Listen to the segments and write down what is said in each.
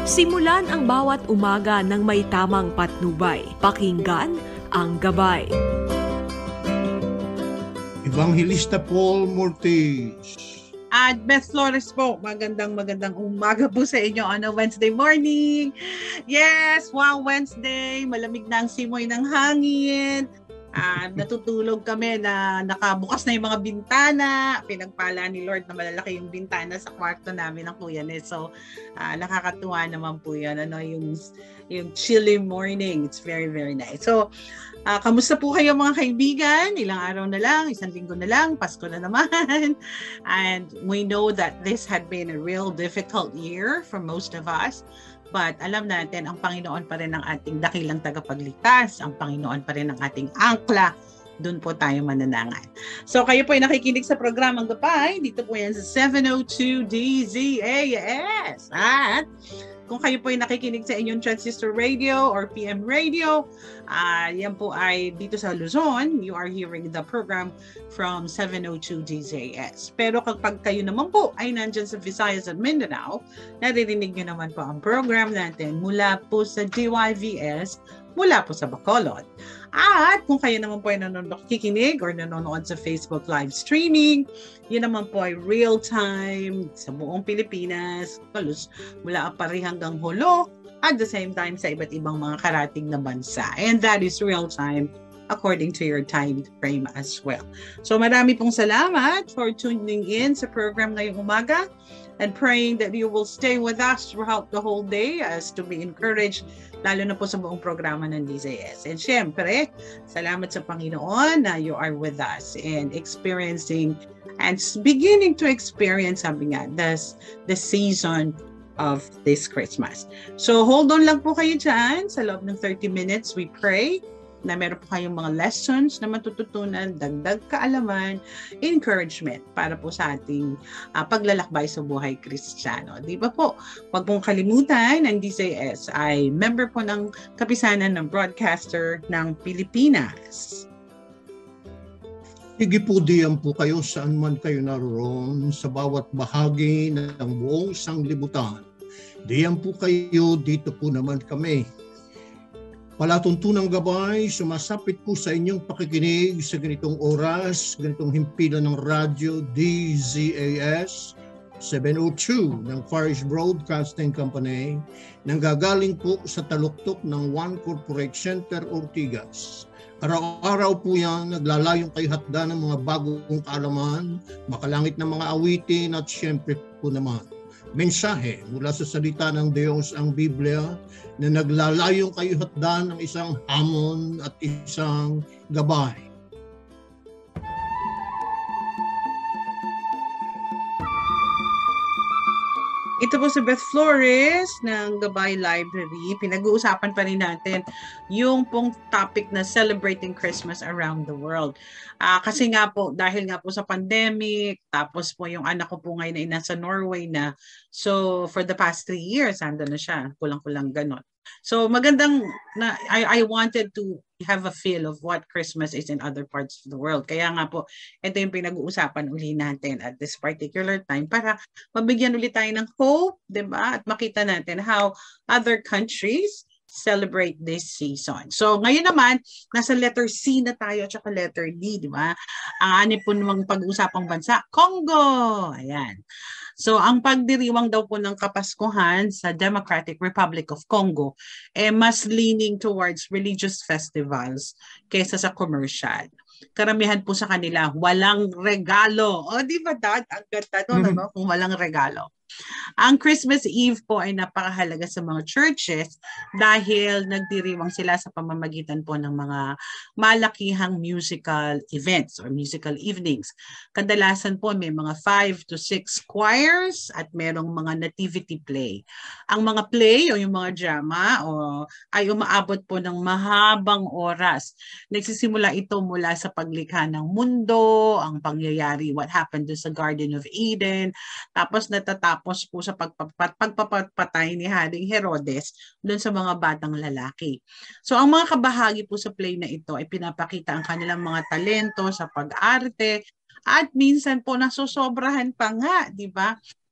Simulan ang bawat umaga ng may tamang patnubay. Pakinggan ang Gabay. Evangelista Paul Mortis. At Beth Flores po, magandang umaga po sa inyo on a Wednesday morning. Yes, wow, Wednesday, malamig na ang simoy ng hangin. Natutulog kami na nakabukas na yung mga bintana. Pinagpala ni Lord na malalaki yung bintana sa kwarto namin ng Kuya Nes. So, nakakatuwa naman po yun. Yung chilly morning. It's very, very nice. So, kamusta po kayo mga kaibigan? Ilang araw na lang, isang linggo na lang, Pasko na naman. And we know that this had been a real difficult year for most of us. But alam natin, ang Panginoon pa rin ang ating dakilang tagapagligtas. Ang Panginoon pa rin ang ating angkla. Doon po tayo mananangan. So kayo po ay nakikinig sa programang Gabay. Dito po yan sa 702 DZAS. At kung kayo po ay nakikinig sa inyong transistor radio or PM radio, yan po ay dito sa Luzon, you are hearing the program from 702 DZAS. Pero kapag kayo naman po ay nandyan sa Visayas at Mindanao, naririnig nyo naman po ang program natin mula po sa DYVS, mula po sa Bacolod. At kung kayo naman po ay nakikinig or nanonood sa Facebook live streaming, yun naman po ay real-time sa buong Pilipinas, mula Apari hanggang Holo, at the same time sa iba't ibang mga karating na bansa. And that is real-time according to your time frame as well. So marami pong salamat for tuning in sa program ngayong umaga and praying that you will stay with us throughout the whole day as to be encouraged, lalo na po sa buong programa ng DZS. And syempre, salamat sa Panginoon na you are with us and experiencing and beginning to experience, sabi nga, the season of this Christmas. So hold on lang po kayo dyan. Sa loob ng 30 minutes, we pray na meron po kayong mga lessons na matututunan, dagdag kaalaman, encouragement para po sa ating paglalakbay sa buhay Kristiyano. Di ba po? Huwag pong kalimutan, ang DZS ay member po ng kapisanan ng broadcaster ng Pilipinas. Sige po diyan po kayo saan man kayo naroon sa bawat bahagi ng buong sanglibutan. Diyan po kayo, dito po naman kami. Palatuntunang Gabay, sumasapit po sa inyong pakikinig sa ganitong oras, ganitong himpilan ng radyo DZAS 702 ng Farish Broadcasting Company, nanggagaling po sa taluktok ng One Corporate Center, Ortigas. Araw-araw po yan, naglalayong kay hatda ng mga bagong kaalaman, makalangit na mga awitin at syempre po naman mensahe mula sa salita ng Diyos, ang Biblia, na naglalayong kayo hatdan ng isang hamon at isang gabay. Ito po si Beth Flores ng Gabay Library. Pinag-uusapan pa rin natin yung pong topic na celebrating Christmas around the world. Kasi nga po, dahil nga po sa pandemic, tapos po yung anak ko po ngayon ay nasa Norway na. So for the past 3 years, andun na siya. Kulang-kulang ganon. So magandang, I wanted to have a feel of what Christmas is in other parts of the world. Kaya nga po, ito yung pinag-uusapan uli natin at this particular time para mabigyan ulit tayo ng hope, di ba? At makita natin how other countries celebrate this season. So ngayon naman, nasa letter C na tayo at saka letter D, di ba? Ang po namang pag-uusapang bansa, Congo. Ayan. So ang pagdiriwang daw po ng Kapaskuhan sa Democratic Republic of Congo mas leaning towards religious festivals kaysa sa commercial. Karamihan po sa kanila, walang regalo. O di ba dad? Ang ganda doon, ano? Kung walang regalo. Ang Christmas Eve po ay napakahalaga sa mga churches dahil nagdiriwang sila sa pamamagitan po ng mga malakihang musical events or musical evenings. Kadalasan po may mga 5 to 6 choirs at merong mga nativity play. Ang mga play o yung mga drama ay umaabot po ng mahabang oras. Nagsisimula ito mula sa paglikha ng mundo, ang pangyayari, what happened sa Garden of Eden, tapos natatapos po sa pagpapatay ni Haring Herodes doon sa mga batang lalaki. So ang mga kabahagi po sa play na ito ay pinapakita ang kanilang mga talento sa pag-arte at minsan po nasusobrahan pa nga, di ba?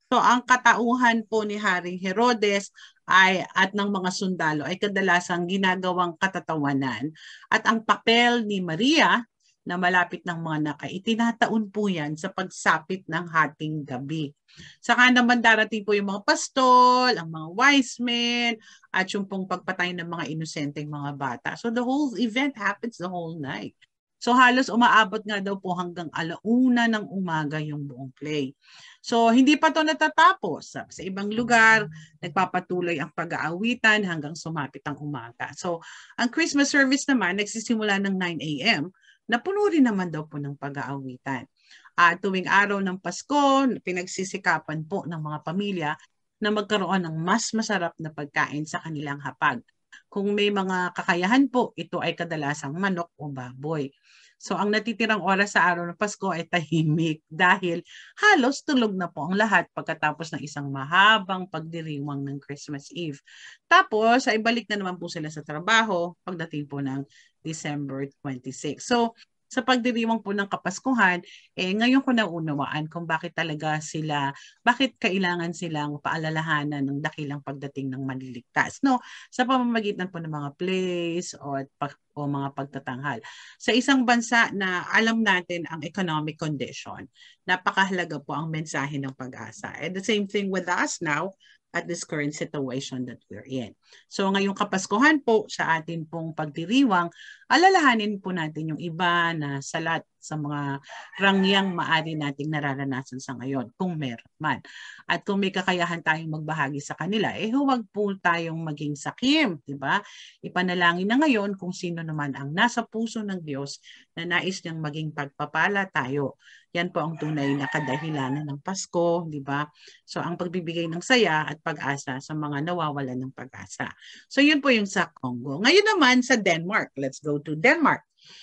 So ang katauhan po ni Haring Herodes at ng mga sundalo ay kadalasang ginagawang katatawanan. At ang papel ni Maria na malapit ng mga nakay, itinataon po yan sa pagsapit ng hating gabi. Saka naman darating po yung mga pastol, ang mga wise men, at yung pong pagpatay ng mga inosenteng mga bata. So the whole event happens the whole night. So halos umaabot nga daw po hanggang 1:00 ng umaga yung buong play. So hindi pa to natatapos. Sa ibang lugar, nagpapatuloy ang pag-aawitan hanggang sumapit ang umaga. So ang Christmas service naman nagsisimula ng 9 a.m. na puno rin naman daw po ng pag-aawitan. Tuwing araw ng Pasko, pinagsisikapan po ng mga pamilya na magkaroon ng mas masarap na pagkain sa kanilang hapag. Kung may mga kakayahan po, ito ay kadalasang manok o baboy. So ang natitirang oras sa araw ng Pasko ay tahimik dahil halos tulog na po ang lahat pagkatapos ng isang mahabang pagdiriwang ng Christmas Eve. Tapos ay balik na naman po sila sa trabaho pagdating po ng December 26. So sa pagdiriwang po ng Kapaskuhan, ngayon ko naunawaan kung bakit kailangan silang paalalahanan ng dakilang pagdating ng manliligtas. No? Sa pamamagitan po ng mga plays o mga pagtatanghal. Sa isang bansa na alam natin ang economic condition, napakahalaga po ang mensahe ng pag-asa. And the same thing with us now, at this current situation that we're in. So ngayong Kapaskuhan po sa atin pong pagdiriwang, alalahanin po natin yung iba na salat sa mga rangyang maari nating nararanasan sa ngayon kung meron man. At kung may kakayahan tayong magbahagi sa kanila, huwag po tayong maging sakim, di ba? Ipanalangin na ngayon kung sino naman ang nasa puso ng Diyos na nais niyang maging pagpapala tayo. Yan po ang tunay na kadahilanan ng Pasko, di ba? So ang pagbibigay ng saya at pag-asa sa mga nawawalan ng pag-asa. So yun po yung sa Congo. Ngayon naman sa Denmark. Let's go to Denmark.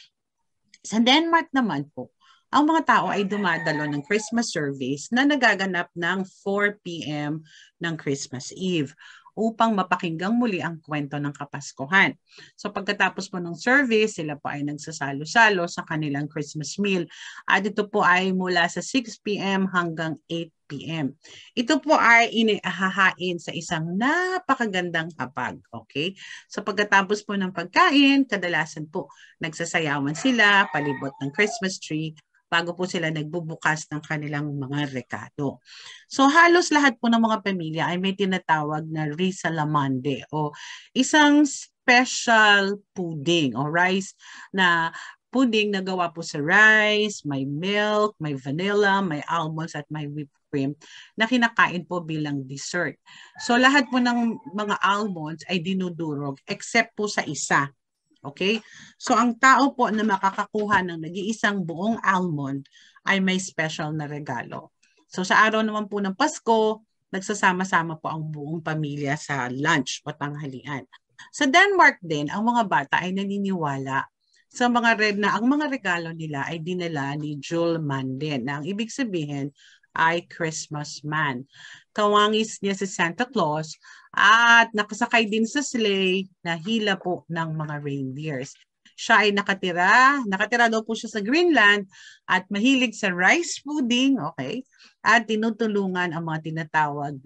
Sa Denmark naman po, ang mga tao ay dumadalo ng Christmas service na nagaganap ng 4 p.m. ng Christmas Eve upang mapakinggang muli ang kwento ng Kapaskuhan. So pagkatapos po ng service, sila po ay nagsasalo-salo sa kanilang Christmas meal. At ito po ay mula sa 6 p.m. hanggang 8 p.m. Ito po ay inihahain sa isang napakagandang hapag. Okay? So pagkatapos po ng pagkain, kadalasan po nagsasayawan sila palibot ng Christmas tree bago po sila nagbubukas ng kanilang mga rekado. So halos lahat po ng mga pamilya ay may tinatawag na risalamande o isang special pudding o rice na pudding na gawa po sa rice, may milk, may vanilla, may almonds at may whipped cream na kinakain po bilang dessert. So lahat po ng mga almonds ay dinudurog except po sa isa. Okay? So ang tao po na makakakuha ng nag-iisang buong almond ay may special na regalo. So sa araw naman po ng Pasko, nagsasama-sama po ang buong pamilya sa lunch o tanghalian. Sa Denmark din, ang mga bata ay naniniwala sa mga ang mga regalo nila ay dinala ni Julman din. Na ang ibig sabihin ay Christmas man. Kawangis niya si Santa Claus at nakasakay din sa sleigh na hila po ng mga reindeers. Siya ay nakatira daw po siya sa Greenland at mahilig sa rice pudding, okay? At tinutulungan ng mga tinatawag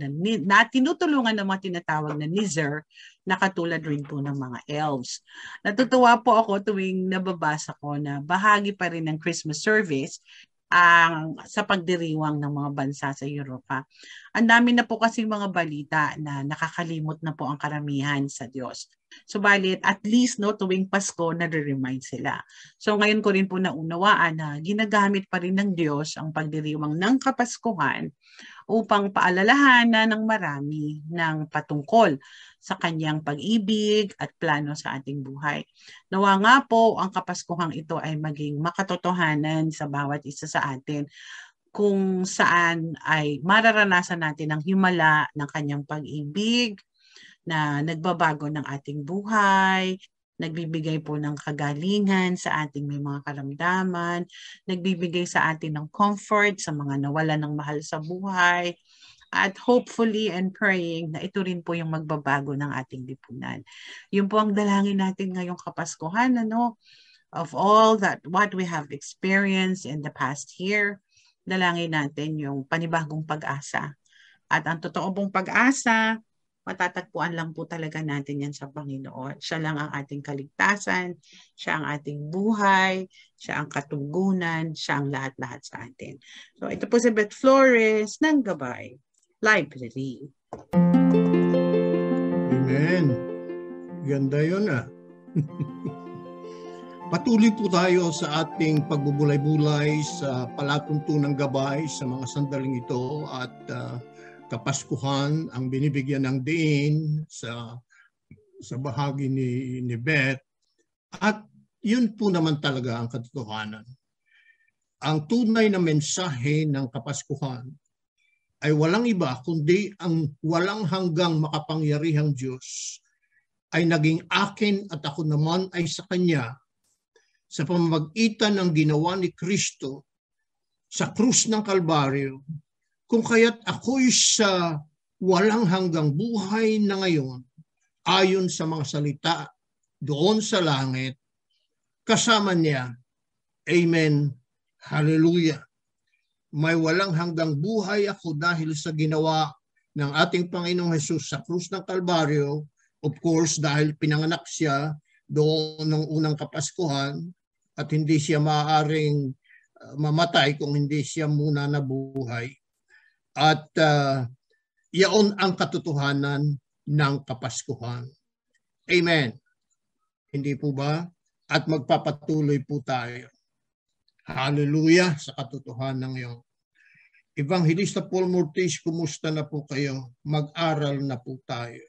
na Nizar na katulad rin po ng mga elves. Natutuwa po ako tuwing nababasa ko na bahagi pa rin ng Christmas service sa pagdiriwang ng mga bansa sa Europa. Ang dami na po kasing mga balita na nakakalimot na po ang karamihan sa Diyos. Subalit, at least tuwing Pasko, nare-remind sila. So ngayon ko rin po naunawaan na ginagamit pa rin ng Diyos ang pagdiriwang ng Kapaskuhan upang paalalahanan ng marami ng patungkol sa kanyang pag-ibig at plano sa ating buhay. Nawa nga po ang Kapaskuhang ito ay maging makatotohanan sa bawat isa sa atin kung saan ay mararanasan natin ang himala ng kanyang pag-ibig na nagbabago ng ating buhay, nagbibigay po ng kagalingan sa ating may mga karamdaman, nagbibigay sa atin ng comfort sa mga nawalan ng mahal sa buhay, at hopefully and praying na ito rin po yung magbabago ng ating lipunan. Yun po ang dalangin natin ngayong Kapaskuhan, of all what we have experienced in the past year, dalangin natin yung panibagong pag-asa At ang totoo pong pag-asa, matatagpuan lang po talaga natin yan sa Panginoon. Siya lang ang ating kaligtasan, siya ang ating buhay, siya ang katugunan, siya ang lahat-lahat sa atin. So ito po si Beth Flores ng Gabay Library. Amen. Ganda yun Patuloy po tayo sa ating pagbubulay-bulay sa palatuntunang gabay sa mga sandaling ito at Kapaskuhan ang binibigyan ng diin sa bahagi ni Beth. At yun po naman talaga ang katotohanan. Ang tunay na mensahe ng Kapaskuhan ay walang iba kundi ang walang hanggang makapangyarihang Diyos ay naging akin at ako naman ay sa Kanya sa pamamagitan ng ginawa ni Kristo sa krus ng Kalbaryo, kung kaya't ako'y sa walang hanggang buhay na ngayon, ayon sa mga salita doon sa langit, kasama niya. Amen. Hallelujah. May walang hanggang buhay ako dahil sa ginawa ng ating Panginoong Hesus sa krus ng Kalbaryo, of course dahil pinanganak siya doon ng unang Kapaskuhan, at hindi siya maaaring mamatay kung hindi siya muna nabuhay. At iyon ang katotohanan ng Kapaskuhan. Amen. Hindi po ba? At magpapatuloy po tayo. Hallelujah sa katotohanan iyon. Evangelista Paul Mortis, kumusta na po kayo? Mag-aral na po tayo.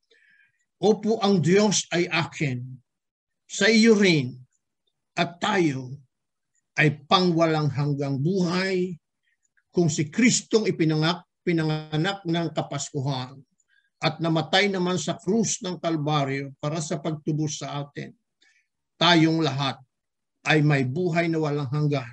Opo, ang Diyos ay akin, sa iyo rin, at tayo ay pangwalang hanggang buhay kung si Kristong pinanganak ng Kapaskuhan at namatay naman sa krus ng Kalbaryo para sa pagtubos sa atin. Tayong lahat ay may buhay na walang hanggan.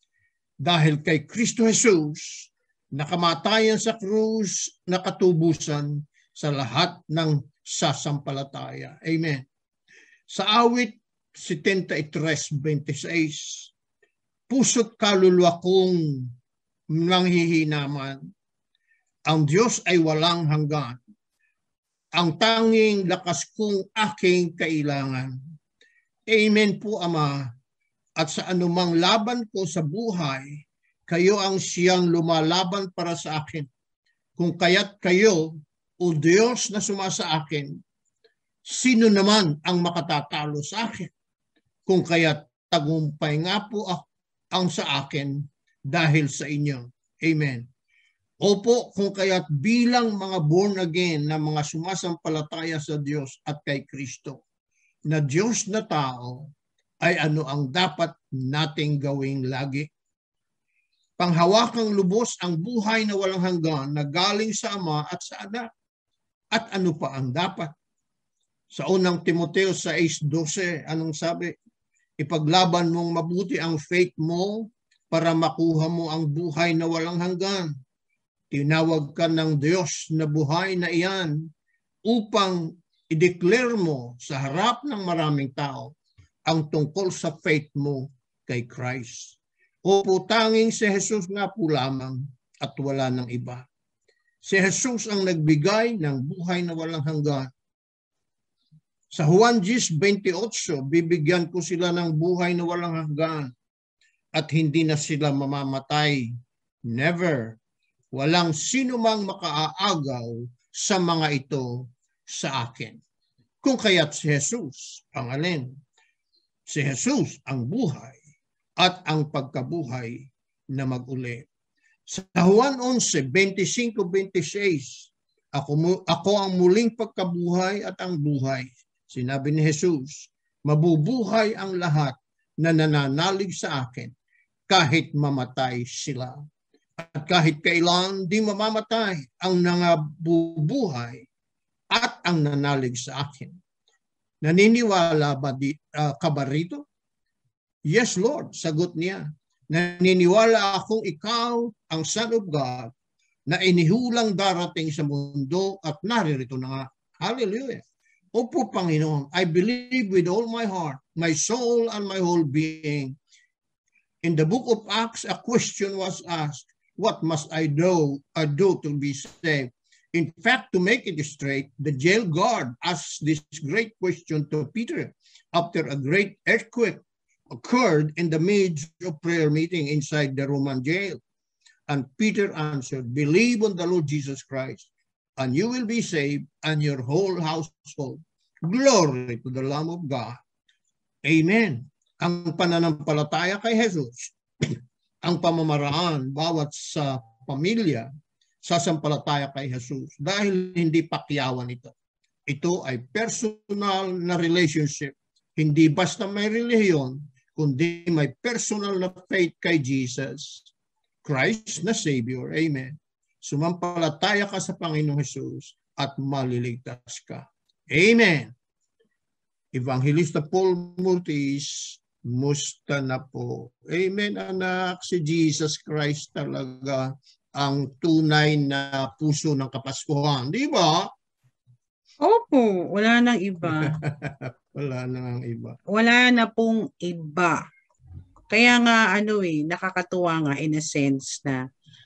Dahil kay Kristo Jesus, nakamatayan sa krus, nakatubusan sa lahat ng sasampalataya. Amen. Sa awit 73:26, puso't kaluluwa kong nanghihinaman, ang Diyos ay walang hanggan, ang tanging lakas kong aking kailangan. Amen po, Ama, at sa anumang laban ko sa buhay, kayo ang siyang lumalaban para sa akin. Kung kaya't kayo, o Diyos na sumasa akin, sino naman ang makatatalo sa akin? Kung kaya't tagumpay nga po ang sa akin dahil sa inyo. Amen. Opo, kung kaya't bilang mga born again na mga sumasampalataya sa Diyos at kay Kristo, na Diyos na tao, ay ano ang dapat nating gawing lagi? Panghawakang lubos ang buhay na walang hanggan na galing sa Ama at sa Anak. At ano pa ang dapat? Sa unang Timoteo 6:12, anong sabi? Ipaglaban mong mabuti ang faith mo para makuha mo ang buhay na walang hanggan. Tinawag ka ng Diyos na buhay na iyan upang i-declare mo sa harap ng maraming tao ang tungkol sa faith mo kay Christ. Opo, tanging si Jesus nga po lamang at wala ng iba. Si Jesus ang nagbigay ng buhay na walang hanggan. Sa Juan 10:28, bibigyan ko sila ng buhay na walang hanggan at hindi na sila mamamatay. Never. Walang sino mang makaaagaw sa mga ito sa akin. Kung kaya't si Jesus ang alin? Si Jesus ang buhay at ang pagkabuhay na mag-uli. Sa Juan 11:25-26, ako ang muling pagkabuhay at ang buhay. Sinabi ni Jesus, mabubuhay ang lahat na nananalig sa akin kahit mamatay sila. At kahit kailan di mamamatay ang nangabubuhay at ang nanalig sa akin. Naniniwala ba ka ba rito? Yes, Lord, sagot niya. Naniniwala akong ikaw ang Son of God na inihulang darating sa mundo at naririto na nga. Hallelujah. Opo, Panginoon, I believe with all my heart, my soul, and my whole being. In the book of Acts, a question was asked, What must I do to be saved? In fact, to make it straight, the jail guard asked this great question to Peter after a great earthquake occurred in the midst of prayer meeting inside the Roman jail. And Peter answered, believe on the Lord Jesus Christ, and you will be saved, and your whole household. Glory to the Lamb of God. Amen. Ang pananampalataya kay Jesus, ang pamamaraan bawat sa pamilya, sasampalataya kay Jesus dahil hindi pakyawan ito. Ito ay personal na relationship. Hindi basta may relihiyon, kundi may personal na faith kay Jesus Christ na Savior. Amen. Sumampalataya ka sa Panginoong Jesus at maliligtas ka. Amen. Evangelista Paul Murtis, musta na po. Amen, anak. Si Jesus Christ talaga ang tunay na puso ng Kapaskuhan. Di ba? Opo, wala nang iba. Wala nang iba. Wala na pong iba. Kaya nga, nakakatuwa nga in a sense na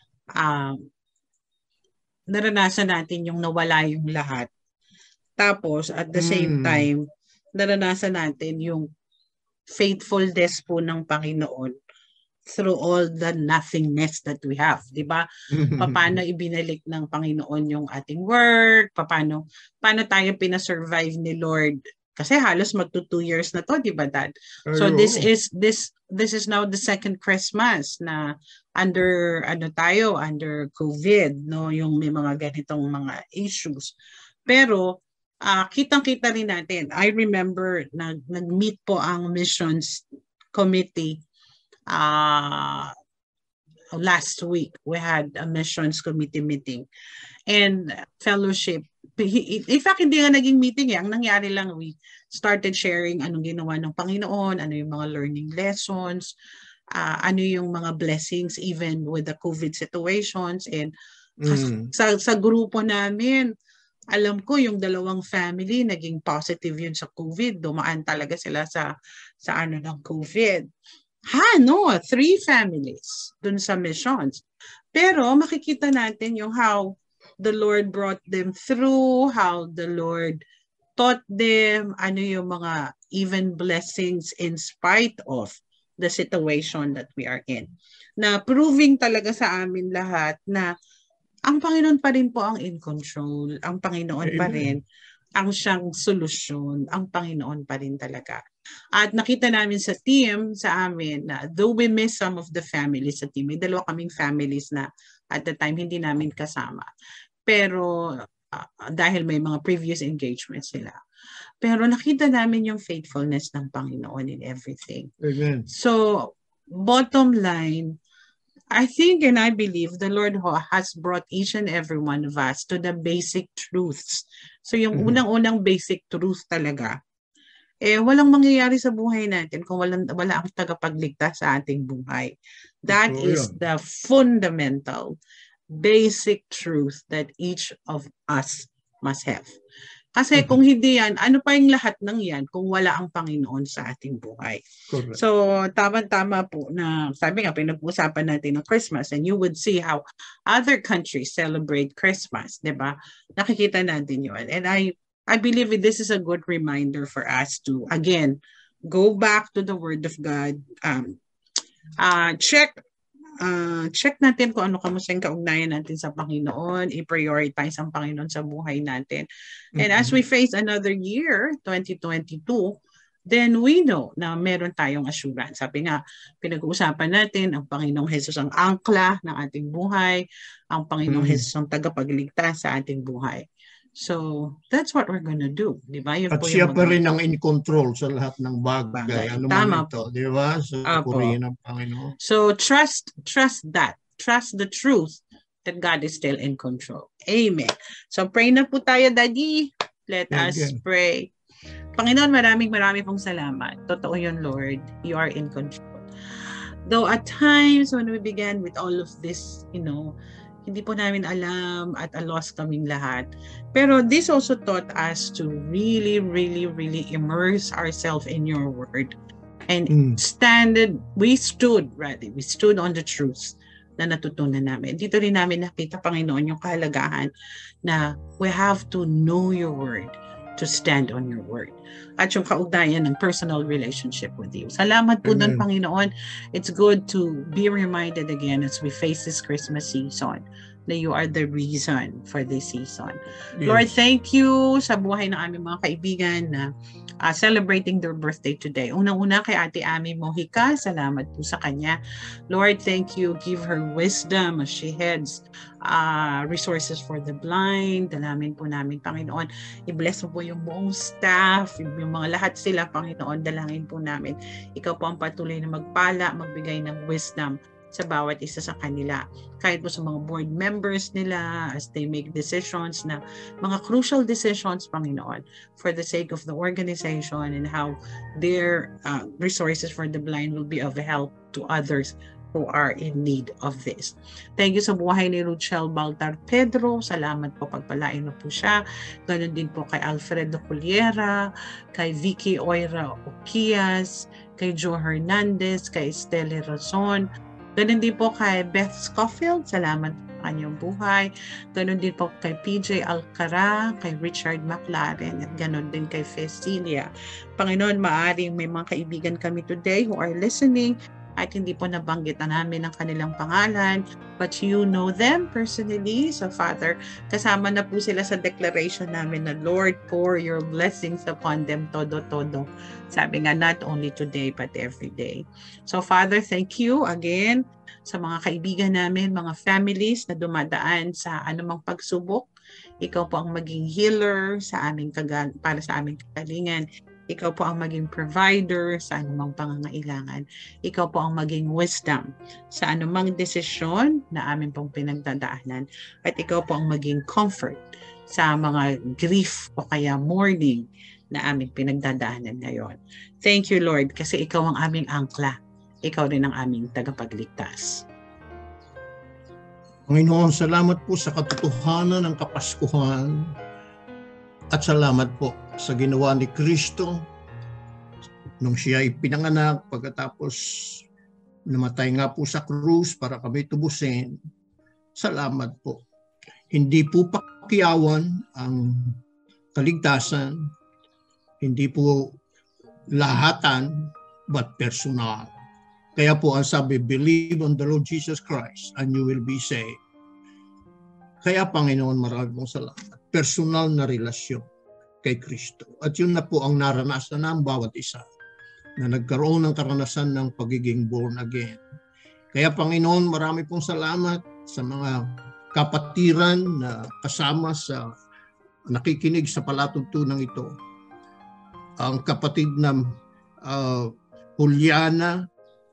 naranasan natin yung nawala yung lahat. Tapos, at the same time, naranasan natin yung faithfulness po ng Panginoon through all the nothingness that we have. Diba? Paano ibinalik ng Panginoon yung ating work? Paano tayo pinasurvive ni Lord? Kasi halos magto 2 years na to, diba, Dad? So this is now the second Christmas na under COVID, no, yung may mga ganitong mga issues. Pero kitang-kita rin natin. I remember nag-meet po ang missions committee last week. We had a missions committee meeting and fellowship. In fact, hindi nga naging meeting. Ang nangyari lang, we started sharing anong ginawa ng Panginoon, ano yung mga learning lessons, ano yung mga blessings even with the COVID situations. And sa grupo namin, alam ko yung 2 family naging positive yun sa COVID. Dumaan talaga sila sa ng COVID. 3 families dun sa missions. Pero makikita natin yung how the Lord brought them through, how the Lord taught them, ano yung mga even blessings in spite of the situation that we are in. Na proving talaga sa amin lahat na ang Panginoon pa rin po ang in control. Ang Panginoon pa rin ang siyang solusyon. Ang Panginoon pa rin talaga. At nakita namin sa team, sa amin, na though we miss some of the families sa team, may 2 kaming families na at the time hindi namin kasama. Pero dahil may mga previous engagements sila. Pero nakita namin yung faithfulness ng Panginoon in everything. Amen. So, bottom line, I think and I believe the Lord has brought each and every one of us to the basic truths. So yung unang-unang basic truth talaga, walang mangyayari sa buhay natin kung wala ang tagapagligtas sa ating buhay. That is the fundamental, basic truth that each of us must have. Kasi kung hindi yan, ano pa yung lahat ng yan kung wala ang Panginoon sa ating buhay? Correct. So, tama-tama po na sabi nga, pinag-uusapan natin ng Christmas and you would see how other countries celebrate Christmas, di ba? Nakikita natin yun. And I believe this is a good reminder for us to, again, go back to the Word of God, check natin kung ano kamusta yung kaugnayan natin sa Panginoon, i-prioritize ang Panginoon sa buhay natin. And as we face another year, 2022, then we know na meron tayong assurance. Sabi nga, pinag-uusapan natin, ang Panginoong Jesus ang angkla ng ating buhay, ang Panginoong Jesus ang tagapagligtas sa ating buhay. So, that's what we're gonna do. Di ba? At siya pa rin ang in control sa lahat ng bagay. Ano Tama man ito, di ba? Sa purihin ng Panginoon. So, trust that. Trust the truth that God is still in control. Amen. So, pray na po tayo, Daddy. Let us pray. Panginoon, maraming pong salamat. Totoo yun, Lord. You are in control. Though at times, when we began with all of this, hindi po namin alam at a loss kaming lahat. Pero this also taught us to really, really, really immerse ourselves in your word. And we stood on the truth na natutunan namin. Dito rin namin nakita, Panginoon, yung kahalagahan na we have to know your word, to stand on your word. At yung kaugnayan ng personal relationship with you. Salamat po doon, Panginoon. It's good to be reminded again as we face this Christmas season na you are the reason for this season. Yes. Lord, thank you sa buhay ng aming mga kaibigan na celebrating their birthday today. Unang-una kay Ate Ami Mojica, salamat po sa kanya. Lord, thank you. Give her wisdom as she heads resources for the blind. Dalamin po namin, Panginoon. I-bless mo po yung buong staff, yung mga lahat sila, Panginoon. Dalangin po namin. Ikaw po ang patuloy na magpala, magbigay ng wisdom sa bawat isa sa kanila. Kahit po sa mga board members nila as they make decisions na mga crucial decisions, Panginoon, for the sake of the organization and how their resources for the blind will be of help to others who are in need of this. Thank you sa buhay ni Ruchel Baltar Pedro. Salamat po, pagpalain mo po siya. Ganon din po kay Alfredo Culiera, kay Vicky Oira Oquias, kay Joe Hernandez, kay Estelle Razon. Ganon din po kay Beth Scofield, salamat po kanyang buhay. Ganon din po kay PJ Alcara, kay Richard McLaren, at ganon din kay Cecilia. Panginoon, maaring may mga kaibigan kami today who are listening at hindi po nabanggit na namin ang kanilang pangalan, but you know them personally. So Father, kasama na po sila sa declaration namin na Lord, pour your blessings upon them todo-todo. Sabi nga, not only today, but every day. So Father, thank you again sa mga kaibigan namin, mga families na dumadaan sa anumang pagsubok. Ikaw po ang maging healer sa aming para sa aming kagalingan. Ikaw po ang maging provider sa anumang pangangailangan. Ikaw po ang maging wisdom sa anumang desisyon na amin pong pinagdadaanan. At ikaw po ang maging comfort sa mga grief o kaya mourning na aming pinagdadaanan ngayon. Thank you, Lord, kasi ikaw ang aming angkla. Ikaw rin ang aming tagapagligtas. Panginoon, salamat po sa katotohanan ng Kapaskuhan. At salamat po sa ginawa ni Kristo nung siya ay pinanganak pagkatapos namatay nga po sa krus para kami tubusin. Salamat po. Hindi po pakyawan ang kaligtasan, hindi po lahatan, but personal. Kaya po ang sabi, believe on the Lord Jesus Christ and you will be saved. Kaya Panginoon, maraming salamat. Personal na relasyon kay Kristo. At yun na po ang naranasan ng bawat isa na nagkaroon ng karanasan ng pagiging born again. Kaya Panginoon, marami pong salamat sa mga kapatiran na kasama sa nakikinig sa palatuntunan ito. Ang kapatid na Juliana,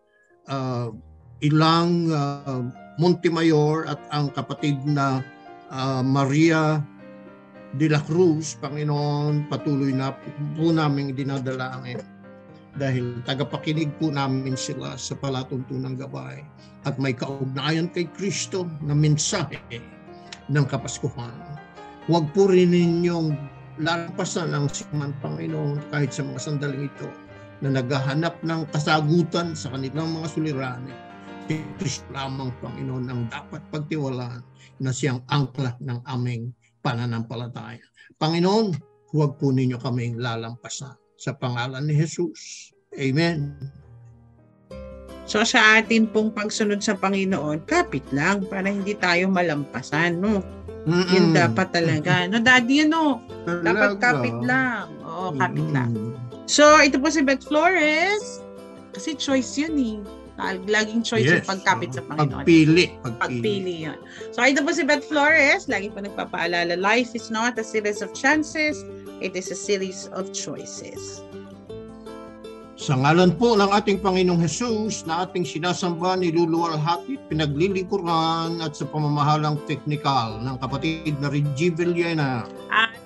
Ilang Montemayor at ang kapatid na Maria de la Cruz, Panginoon, patuloy na po namin dinadalangin dahil tagapakinig po namin sila sa palatuntunang gabay at may kaugnayan kay Kristo na mensahe ng Kapaskuhan. Huwag po rin ninyong lampasan ang siman, Panginoon, kahit sa mga sandaling ito na naghahanap ng kasagutan sa kanilang mga suliranin. Si Kristo lamang, Panginoon, ang dapat pagtiwalaan na siyang angkla ng aming pananampalataya. Panginoon, huwag po ninyo kaming lalampasan. Sa pangalan ni Jesus. Amen. So sa atin pong pagsunod sa Panginoon, kapit lang para hindi tayo malampasan, no? Yun dapat talaga. No, Daddy, ano? Dapat kapit lang. Oo, kapit lang. So, ito po si Beth Flores. Kasi choice yun eh. Laging choice yung pagkapit sa Panginoon. Pagpili yun. So, ito po si Beth Flores. Lagi po nagpapaalala, life is not a series of chances. It is a series of choices. Sa ngalan po ng ating Panginoong Jesus na ating sinasamba, niluluwalhati, pinaglilingkuran at sa pamamahalang teknikal ng kapatid na Reggie Villena. At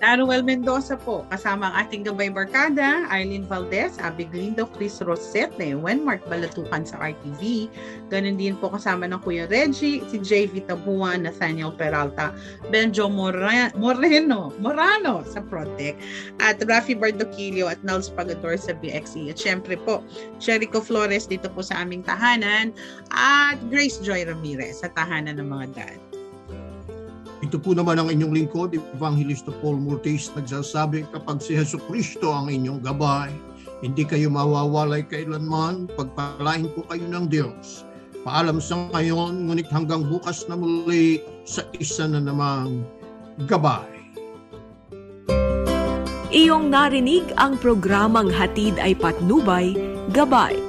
Naruel Mendoza po, kasama ang ating gabay barkada, Arlene Valdez, Abby Glindo, Chris Rosete, Wenmark Balatukan sa RTV. Ganun din po kasama ng Kuya Reggie, si JV Tabuan, Nathaniel Peralta, Benjo Morano sa Protec, at Rafi Bardoquillo at Nels Pagador sa BXE. At syempre po, Jericho Flores dito po sa aming tahanan, at Grace Joy Ramirez sa tahanan ng mga dad. Ito po naman ang inyong lingkod, Evangelista Paul Murtis, nagsasabi, kapag si Jesucristo ang inyong gabay, hindi kayo mawawalay kailanman, pagpalain po kayo ng Diyos. Paalam sa ngayon, ngunit hanggang bukas na muli sa isa na namang gabay. Iyong narinig ang programang Hatid ay Patnubay, Gabay.